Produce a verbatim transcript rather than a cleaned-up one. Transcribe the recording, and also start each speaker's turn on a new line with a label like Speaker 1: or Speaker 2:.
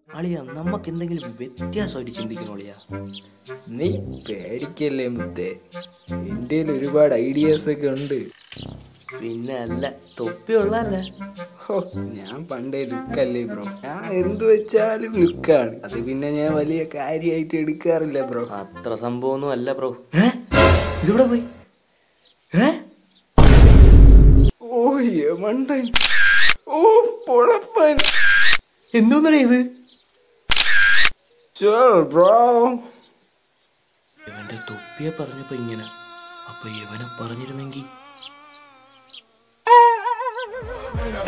Speaker 1: അളിയ നമുക്ക് എന്തെങ്കിലും വ്യത്യാസമായിട്ട് ചിന്തിക്കണം അളിയ.
Speaker 2: നീ പേടിക്കല്ലേ മുത്തേ, എൻ്റെ ഒരുപാട് ഐഡിയാസ് ഒക്കെ ഉണ്ട്.
Speaker 1: പിന്നെ അല്ല, തൊപ്പിയുള്ളല്ലേ?
Speaker 2: ഹോ, ഞാൻ പണ്ടേ ലുക്കല്ലേ ബ്രോ. ഞാൻ എന്തു വെച്ചാലും ലുക്കാണ്. അത് പിന്നെ ഞാൻ വലിയ കാര്യമായിട്ട് എടുക്കാറില്ല ബ്രോ.
Speaker 1: അത്ര സംഭവമൊന്നും അല്ല ബ്രോ. ഇതിവിടെ പോയി.
Speaker 2: ഓ യമണ്ടൻ, ഓ പൊളപ്പൻ,
Speaker 1: എന്തോന്നടേ ഇത്?
Speaker 2: ബ്രോ
Speaker 1: ഇവന്റെ തൊപ്പിയെ പറഞ്ഞപ്പോ ഇങ്ങനെ, അപ്പൊ ഇവനെ പറഞ്ഞിരുന്നെങ്കിൽ